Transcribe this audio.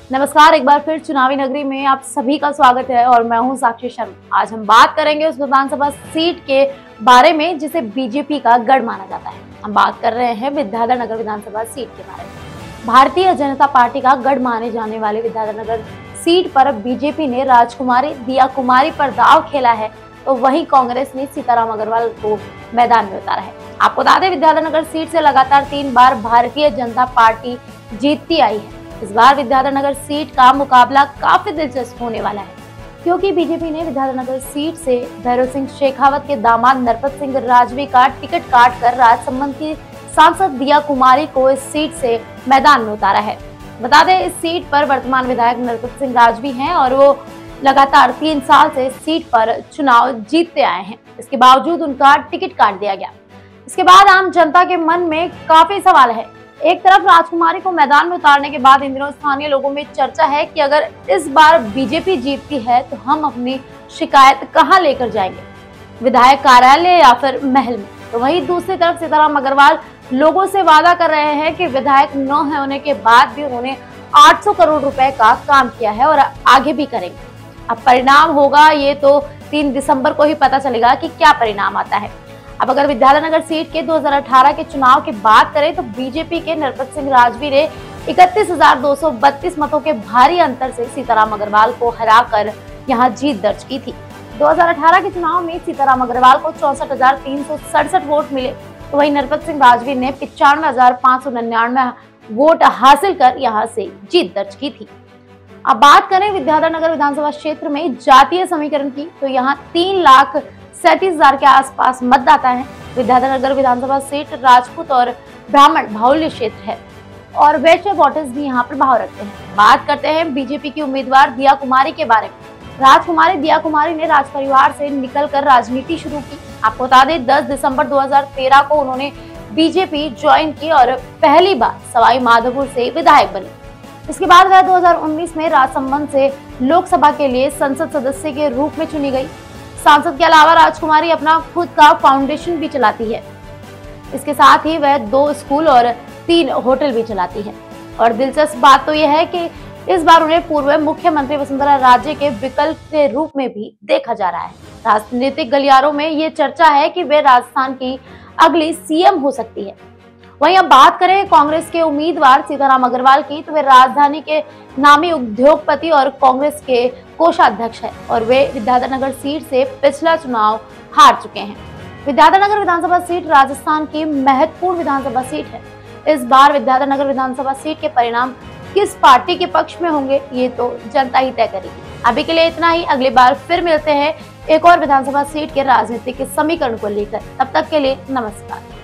नमस्कार, एक बार फिर चुनावी नगरी में आप सभी का स्वागत है और मैं हूं साक्षी शर्मा। आज हम बात करेंगे उस विधानसभा सीट के बारे में जिसे बीजेपी का गढ़ माना जाता है। हम बात कर रहे हैं विद्याधर नगर विधानसभा सीट के बारे में। भारतीय जनता पार्टी का गढ़ माने जाने वाले विद्याधर नगर सीट पर बीजेपी ने राजकुमारी दिया कुमारी पर दांव खेला है, तो वहीं कांग्रेस ने सीताराम अग्रवाल को मैदान में उतारा है। आपको बता दें, विद्याधर नगर सीट से लगातार 3 बार भारतीय जनता पार्टी जीतती आई है। इस बार विद्याधर नगर सीट का मुकाबला काफी दिलचस्प होने वाला है, क्योंकि बीजेपी ने विद्याधर नगर सीट से भैरव सिंह शेखावत के दामाद नरपत सिंह राजवी का टिकट काटकर राजसमंद की सांसद दिया कुमारी को इस सीट से मैदान में उतारा है। बता दें, इस सीट पर वर्तमान विधायक नरपत सिंह राजवी हैं और वो लगातार 3 साल से इस सीट पर चुनाव जीतते आए हैं। इसके बावजूद उनका टिकट काट दिया गया। इसके बाद आम जनता के मन में काफी सवाल है। एक तरफ राजकुमारी को मैदान में उतारने के बाद इन दिनों स्थानीय लोगों में चर्चा है कि अगर इस बार बीजेपी जीतती है तो हम अपनी शिकायत कहां लेकर जाएंगे, विधायक कार्यालय या फिर महल में। तो वहीं दूसरी तरफ सीताराम अग्रवाल लोगों से वादा कर रहे हैं कि विधायक न होने के बाद भी उन्होंने 800 करोड़ रुपए का काम किया है और आगे भी करेंगे। अब परिणाम होगा ये तो 3 दिसंबर को ही पता चलेगा कि क्या परिणाम आता है। अब अगर विद्याधर नगर सीट के 2018 के चुनाव की बात करें तो बीजेपी के नरपत सिंह राजवी ने 31,232 मतों के भारी अंतर से सीताराम अग्रवाल को हराकर यहां जीत दर्ज की थी। 2018 के चुनाव में सीताराम अग्रवाल को 64,367 वोट मिले, तो वहीं नरपत सिंह राजवी ने 95,599 वोट हासिल कर यहां से जीत दर्ज की थी। अब बात करें विद्याधर नगर विधानसभा क्षेत्र में जातीय समीकरण की, तो यहाँ 3,37,000 के आसपास मतदाता हैं। विद्याधर नगर विधानसभा सीट राजपूत और ब्राह्मण बाहुल्य क्षेत्र है और वैश्य वोटर्स भी यहाँ प्रभाव रखते हैं। बात करते हैं बीजेपी की उम्मीदवार दिया कुमारी के बारे में। राजकुमारी दिया कुमारी ने राज परिवार से निकलकर राजनीति शुरू की। आपको बता दें, 10 दिसंबर 2013 को उन्होंने बीजेपी ज्वाइन की और पहली बार सवाई माधोपुर से विधायक बनी। इसके बाद वह 2019 में राजसमंद से लोकसभा के लिए संसद सदस्य के रूप में चुनी गई। सांसद के अलावा राजकुमारी अपना खुद का फाउंडेशन भी चलाती है। इसके साथ ही वह 2 स्कूल और 3 होटल भी चलाती है। और दिलचस्प बात तो यह है कि इस बार उन्हें पूर्व मुख्यमंत्री वसुंधरा राजे के विकल्प के रूप में भी देखा जा रहा है। राजनीतिक गलियारों में ये चर्चा है कि वे राजस्थान की अगली सीएम हो सकती है। वहीं अब बात करें कांग्रेस के उम्मीदवार सीताराम अग्रवाल की, तो वे राजधानी के नामी उद्योगपति और कांग्रेस के कोषाध्यक्ष है और वे विद्याधर नगर सीट से पिछला चुनाव हार चुके हैं। विद्याधर नगर विधानसभा सीट राजस्थान की महत्वपूर्ण विधानसभा सीट है। इस बार विद्याधर नगर विधानसभा सीट के परिणाम किस पार्टी के पक्ष में होंगे, ये तो जनता ही तय करेगी। अभी के लिए इतना ही। अगली बार फिर मिलते हैं एक और विधानसभा सीट के राजनीतिक समीकरण को लेकर। तब तक के लिए नमस्कार।